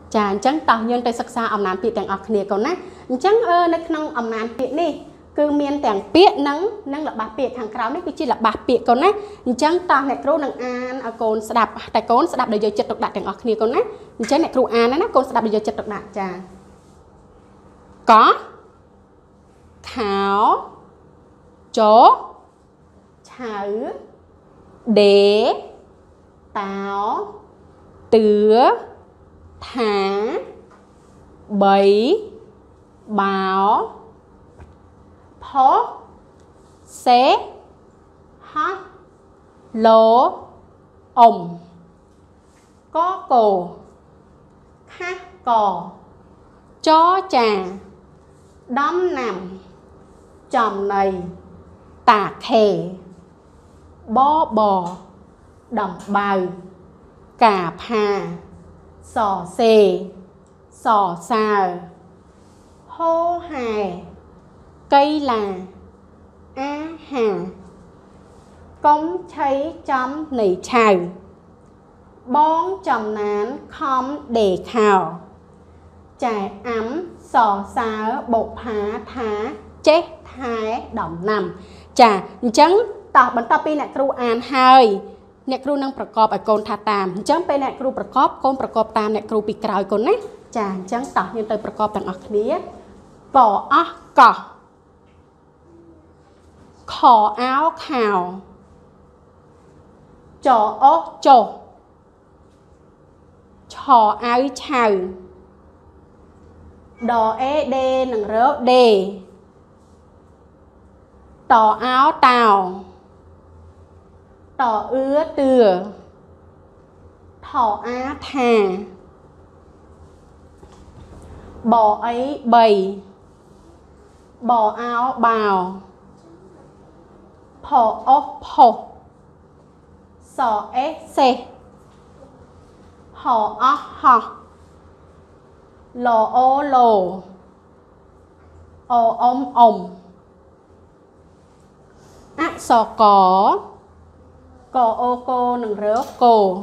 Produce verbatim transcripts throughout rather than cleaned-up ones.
chà chẳng tao nhân tới sắc xa ông nán bị tàng ọc khnia còn nè chẳng ơ nơi nông ông nán bị đi cứ miên tàng biết nắng nắng là bà biệt hàng cáo đấy cứ chỉ là bà biệt còn nè chẳng tao này kêu nằng an ở cồn sẽ đạp tại cồn sẽ đạp để giờ chật độc đạn tàng ọc khnia còn nè chẳng này kêu an đấy nè cồn sẽ đạp để giờ chật độc đạn chà có khảo chỗ chảo để táo tứa thả bấy báo phó xé hát lố ổng có cổ khác cò chó trà đóm nằm chòm này tả khề bó bò đầm bào cà phà sò xề sò xào hô hài cây là á hà công cháy chấm nảy chào bón chầm nán không để khảo trải ấm sò xáo bột phá thá chết thái đỏng nằm chà chẳng tỏ bắn tỏ pi nè kru an hơi nè kru năngประกอบ ở côn tha tam chẳng pe nè kru ประกอบ côn ประกอบ tam nè kru piក្រោយ côn nè chà chẳng tỏ nhân tới ประกอบ ទាំងអស់គ្នា កអស់កោះ ខអោខោ ចអូចុះ ឆអៅឆៅ ដអេដេនឹងរើដេ តអោតោ តអឿតឿ ថអាថា บอไอ้ใบ บออ้าวบ่าว พออพอสอเอเซหออหอโลโอโลโออมอมอะสอกอกอโอโกหนึ่งเรือโก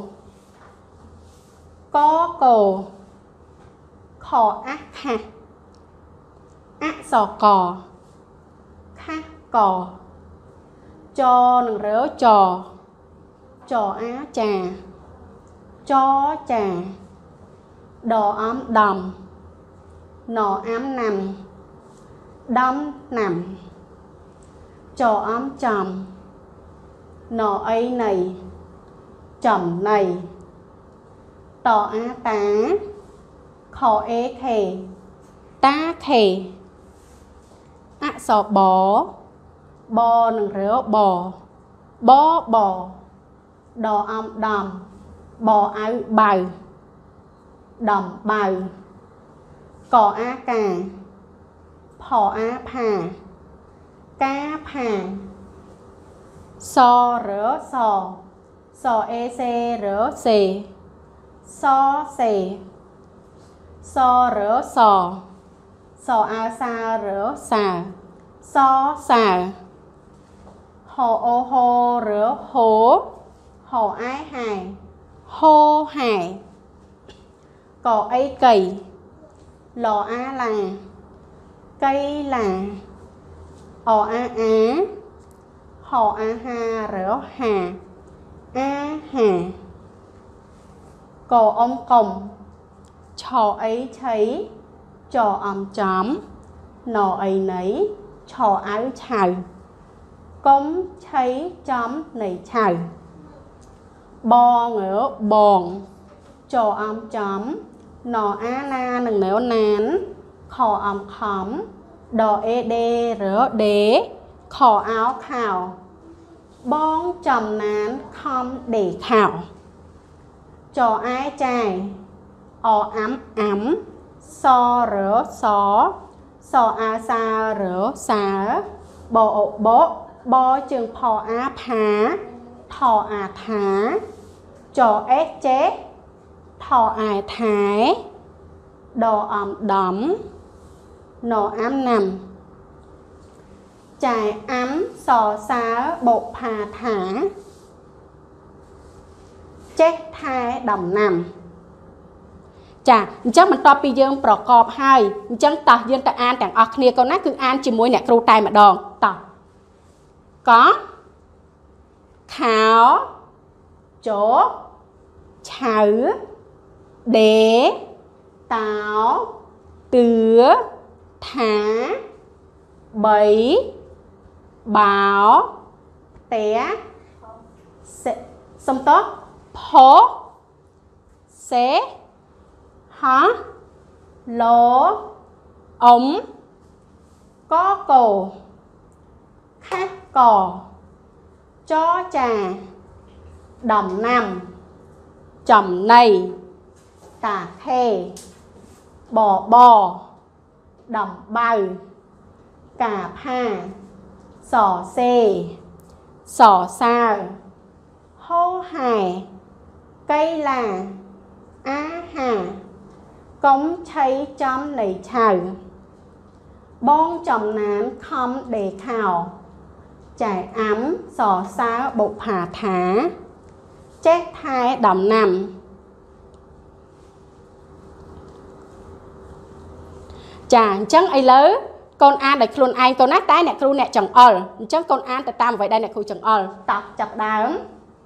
กอโกขออะค่ะอะสอกอค่ะกอจอหนึ่งเรือจอจออาจาจอจาดออ้อมดำหนออ้ำนำดำนำจออ้อมจำหนอไอในจำในต่ออาตาขอเอเคตาเคอะสอบอบอหนึ่งเรือบอบอบอดออ้อมดำบอเอาใบดำใบก่ออากาพออาผากาผาซอเรือซอซอเอเซเรือเซซอเซซอเรือซอซออาซาเรือซาซอซาโฮโอโฮเรือโฮโฮไอหายโฮหายก่อไอไก่หล่ออาลาไก่ลาออาอาหออาหาเรือหาอาหาก่ออมกลมชอไอใช้จออมจอมหนอไอไหนชอเอ้าชายก้มใช้จอมในชายบองเหรอบองจออมจอมหนออานาหนึ่งเหนียวนานขออมขอมดอเอเดหรือเดขอเอ้าข่าวบ้องจำนานคอมเดข่าวจอไอ้ใจออ้ำอ้ำซอหรือซอซออาซาหรือสาบอโบบอจึงพออาผาทออาถาจอเอเจทออาถายดออมดอมนออ้ำนำจ่ายอ้ำสอสาบกผาถาเจ๊ท้ายดำนำចាអញ្ចឹងបន្ទាប់ពីយើងប្រកបហើយអញ្ចឹងតោះយើងទៅអានទាំងអស់គ្នាកូនណាគឺអានជាមួយអ្នកគ្រូតែម្ដងតោះកខោចឆៅដេតោទឿថាបីបោតេសំតផសេហាឡូអ៊ំកកោខាកចចាដំណាំចំណៃតាខេបបដំបៅកាផាសសេសសាវហោហែកៃឡាអាហាកុំឆៃចំនៃឆៅបងចំណានខំដេខោចែអាំសសាវបុផាថាចេះថែដំណាំចាអញ្ចឹងឥឡូវកូនអានដោយខ្លួនឯងកូនណាតែអ្នកគ្រូអ្នកចង្អុលអញ្ចឹងកូនអានទៅតាមអ្វីដែលអ្នកគ្រូចង្អុលតោះចាប់ដើម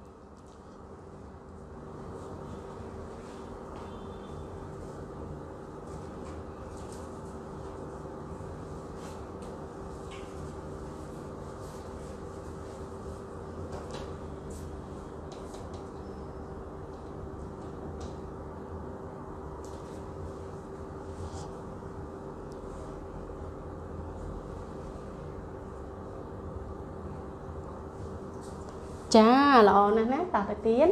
ចាល្អណាស់ណាតោះទៅទៀត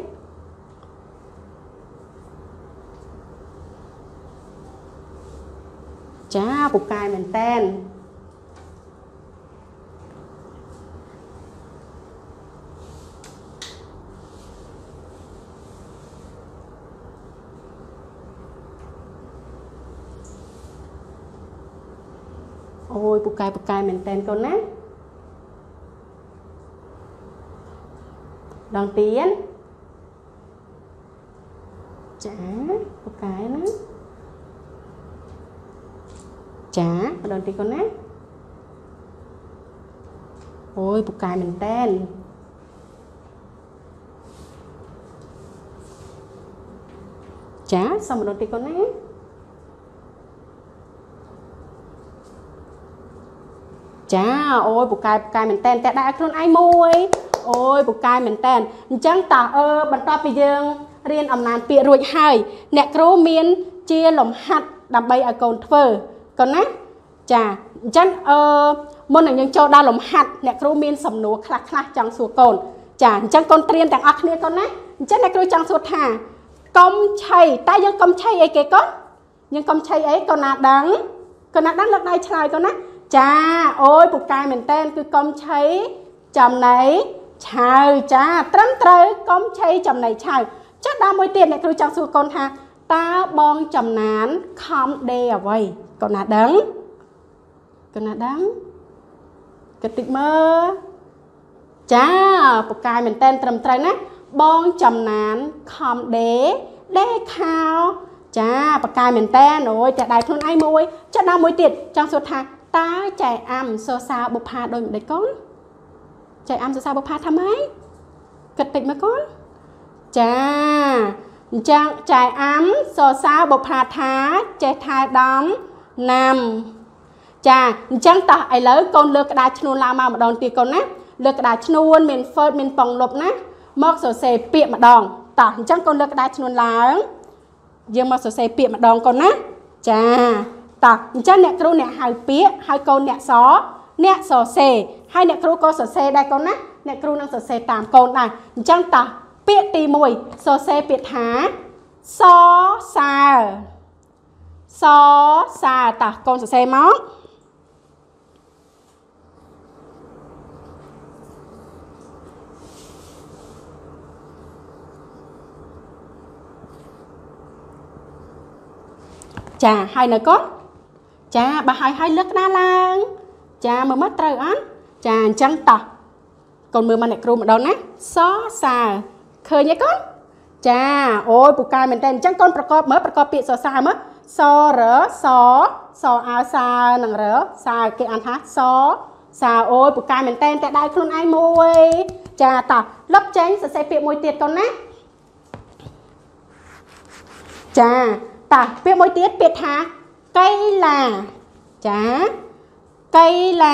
ចាពូកែមែនតែនអូយពូកែពូកែមែនតែនកូនណាដងទៀនចាពូកែណាចាម្ដងទីកូនណាអូយពូកែមែនតែនចាសុំម្ដងទីកូនណាចាអូយពូកែពូកែមែនតែនតែដាក់ឲ្យខ្លួនឯងមួយអូយពូកែមែនតែនអញ្ចឹងតើអឺបន្ទាប់ពីយើងរៀនអំណាចពាក្យរួចហើយអ្នកគ្រូមានជាលំហាត់ដើម្បីឲ្យកូនធ្វើកូនណាចាអញ្ចឹងអឺមុននឹងយើងចូលដល់លំហាត់អ្នកគ្រូមានសំណួរខ្លះខ្លះចង់សួរកូនចាអញ្ចឹងកូនត្រៀមទាំងអស់គ្នាកូនណាអញ្ចឹងអ្នកគ្រូចង់សួរថាកុំឆៃតែយើងកុំឆៃអីគេកូនយើងកុំឆៃអីកូនណាដឹងកូនណាដឹងលើកដៃឆ្លើយកូនណាចាអូយពូកែមែនតែនគឺកុំឆៃចំណៃឆៅចាត្រឹមត្រូវកុំឆៃចំណៃឆៅចាដល់មួយទៀតអ្នកគ្រូចង់សួរកូនថាតើបងចំណានខំដេអ្វីកូនណាដឹងកូនណាដឹងគិតតិចមើលចាពូកែមែនតែនត្រឹមត្រូវណាបងចំណានខំដេដេខោចាពូកែមែនតែនអូយតែដៃខ្លួនឯងមួយចាដល់មួយទៀតចង់សួរថាតើចែអាំសរសើរបុប្ផាដូចម្ដេចកូនចែអាំសរសើរបុប្ផាថាម៉េចគិតតិចមើលកូនចាអញ្ចឹងចែអាំសរសើរបុប្ផាថាចេះថែដំណាំចាអញ្ចឹងតោះឥឡូវកូនលើកក្តារឈ្នួនឡើងមកម្ដងទៀតកូនណាលើកក្តារឈ្នួនមានហ្វឺតមានប៉ងលុបណាមកសរសេរពាក្យម្ដងតោះអញ្ចឹងកូនលើកក្តារឈ្នួនឡើងយើងមកសរសេរពាក្យម្ដងកូនណាចាតោះអញ្ចឹងអ្នកគ្រូអ្នកហៅពាក្យហើយកូនអ្នកសអ្នកសរសេរហើយអ្នកគ្រូក៏សរសេរដែរកូនណាអ្នកគ្រូនឹងសរសេរតាមកូនដែរអញ្ចឹងតោះពាក្យទីមួយសរសេរពាក្យថាសសើរសសើរតោះកូនសរសេរមកចាហើយនៅកូនចាបើហើយហើយលើកក្តារឡើងចាមើលមើលត្រូវអត់ចាអញ្ចឹងតោះកូនមើលមកអ្នកគ្រូម្ដងណាសសើរឃើញទេកូនចាអូយពូកែមែនតើអញ្ចឹងកូនប្រកបមើលប្រកបពាក្យសរសើរមើលសរសសអើសើនឹងរសើគេអានថាសសើអូយពូកែមែនតើតែដៃខ្លួនឯងមួយចាតោះលុបចេញសរសេរពាក្យមួយទៀតកូនណាចាតោះពាក្យមួយទៀតពាក្យថាកីឡាចាកីឡា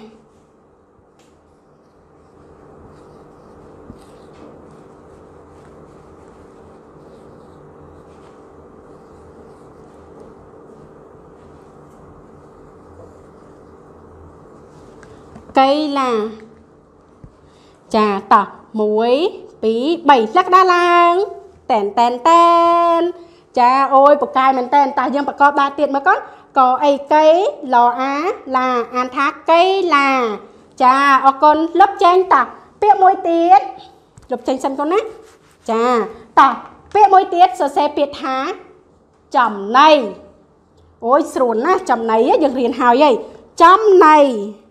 កីឡាចាតោះមួយពីរបីលក្ខណៈឡើងតែនតែនតែនចាអូយពូកែមែនតែនតោះយើងប្រកបដែរទៀតមើលកូនកអីកីលអាឡាអានថាកីឡាចាអរគុណលុបចេញតោះពាក្យមួយទៀតលុបចេញសិនកូនណាចាតោះពាក្យមួយទៀតសរសេរពាក្យថាចំណៃអូយស្រួលណាស់ចំណៃយើងរៀនហើយហីចំណៃ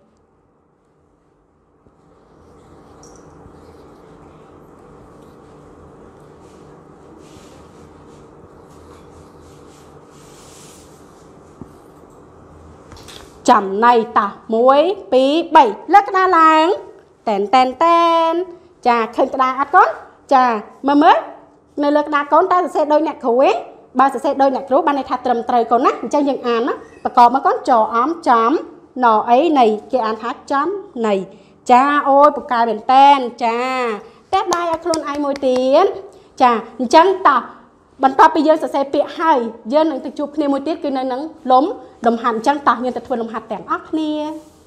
ចំណៃតោះមួយពីរបីលើកក្តារឡើងតែនតែនតែនចាឃើញក្តារអត់កូនចាមើលមើលនៅលើក្តារកូនតើសរសេរដូចអ្នកគ្រូទេបើសរសេរដូចអ្នកគ្រូបានន័យថាត្រឹមត្រូវកូនណាអញ្ចឹងយើងអានណាប្រកបមកកូនចអំចំណអីនៃគេអានថាចំណៃចាអូយពូកែមែនតែនចាតែដៃឲ្យខ្លួនឯងមួយទៀតចាអញ្ចឹងតោះបន្ទាប់ពីយើងសរសេរពាក្យហើយយើងនឹងទៅជួបគ្នាមួយទៀតគឺនៅនឹងលំលំហាត់អញ្ចឹងតោះយើងទៅធ្វើលំហាត់ទាំងអស់គ្នា